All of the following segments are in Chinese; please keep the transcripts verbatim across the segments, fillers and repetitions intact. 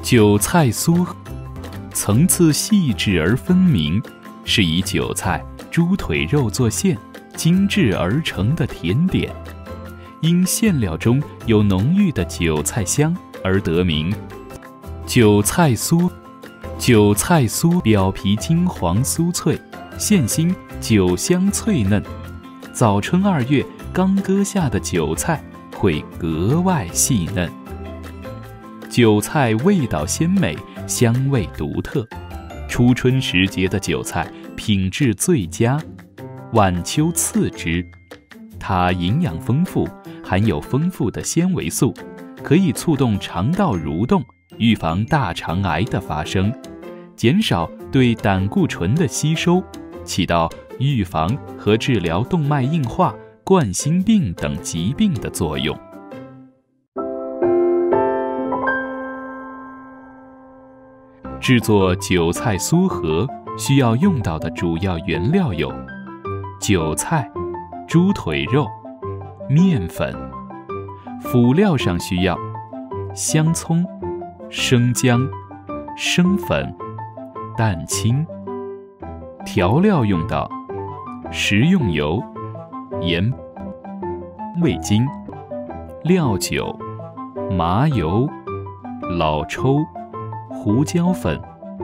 韭菜酥层次细致而分明，是以韭菜、猪腿肉做馅，精制而成的甜点。因馅料中有浓郁的韭菜香而得名。韭菜酥，韭菜酥表皮金黄酥脆，馅心酒香脆嫩。早春二月刚割下的韭菜会格外细嫩。韭菜味道鲜美，香味独特。初春时节的韭菜品质最佳，晚秋次之。它营养丰富，含有丰富的纤维素，可以促动肠道蠕动，预防大肠癌的发生，减少对胆固醇的吸收，起到预防和治疗动脉硬化、冠心病等疾病的作用。制作韭菜酥盒需要用到的主要原料有：韭菜、猪腿肉、面粉。辅料上需要香葱、生姜、生粉、蛋清。调料用到食用油、盐、味精、料酒、麻油、老抽、胡椒粉。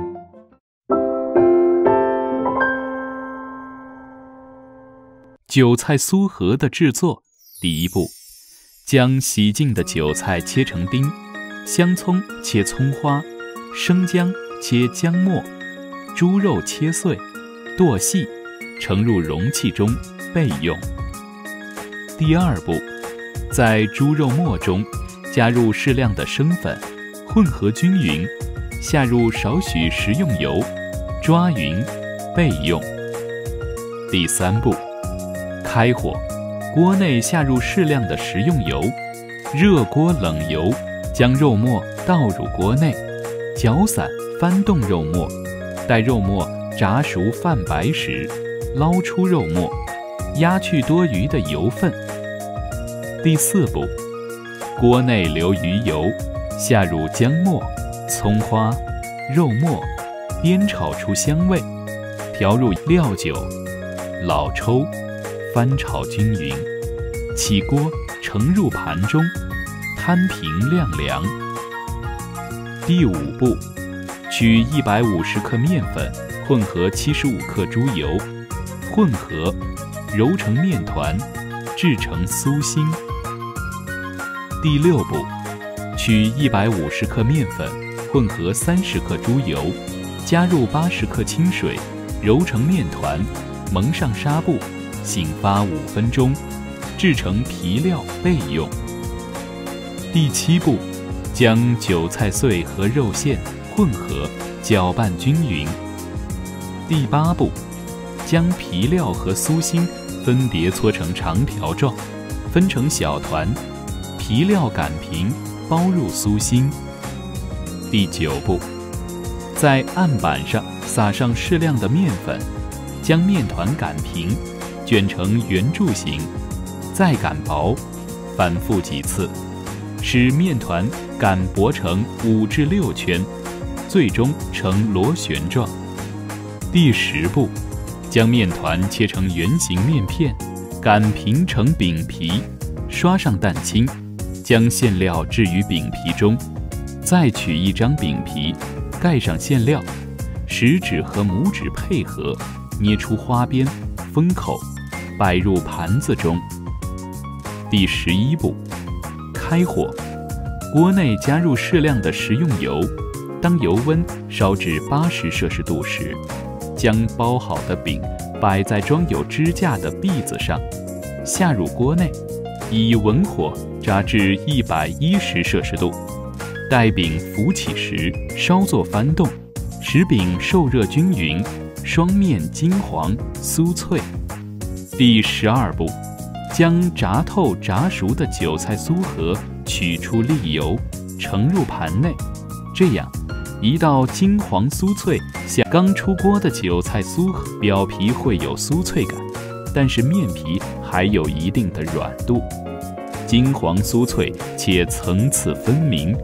韭菜酥盒的制作，第一步，将洗净的韭菜切成丁，香葱切葱花，生姜切姜末，猪肉切碎，剁细，盛入容器中备用。第二步，在猪肉末中加入适量的生粉，混合均匀，下入少许食用油，抓匀，备用。第三步，开火，锅内下入适量的食用油，热锅冷油，将肉末倒入锅内，搅散翻动肉末，待肉末炸熟泛白时，捞出肉末，压去多余的油分。第四步，锅内留余油，下入姜末、葱花、肉末，煸炒出香味，调入料酒、老抽，翻炒均匀，起锅盛入盘中，摊平晾凉。第五步，取一百五十克面粉混合七十五克猪油，混合揉成面团，制成酥心。第六步，取一百五十克面粉混合三十克猪油，加入八十克清水，揉成面团，蒙上纱布，醒发五分钟，制成皮料备用。第七步，将韭菜碎和肉馅混合，搅拌均匀。第八步，将皮料和酥心分别搓成长条状，分成小团，皮料擀平，包入酥心。第九步，在案板上撒上适量的面粉，将面团擀平，卷成圆柱形，再擀薄，反复几次，使面团擀薄成五至六圈，最终呈螺旋状。第十步，将面团切成圆形面片，擀平成饼皮，刷上蛋清，将馅料置于饼皮中，再取一张饼皮，盖上馅料，食指和拇指配合，捏出花边，封口，摆入盘子中。第十一步，开火，锅内加入适量的食用油，当油温烧至八十摄氏度时，将包好的饼摆在装有支架的篦子上，下入锅内，以文火炸至一百一十摄氏度，待饼浮起时，稍作翻动，使饼受热均匀，双面金黄酥脆。第十二步，将炸透炸熟的韭菜酥盒取出沥油，盛入盘内，这样一道金黄酥脆像刚出锅的韭菜酥盒，表皮会有酥脆感，但是面皮还有一定的软度，金黄酥脆且层次分明，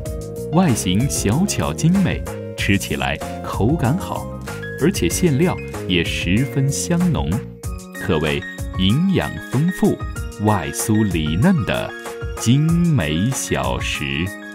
外形小巧精美，吃起来口感好，而且馅料也十分香浓，可谓营养丰富、外酥里嫩的精美小食。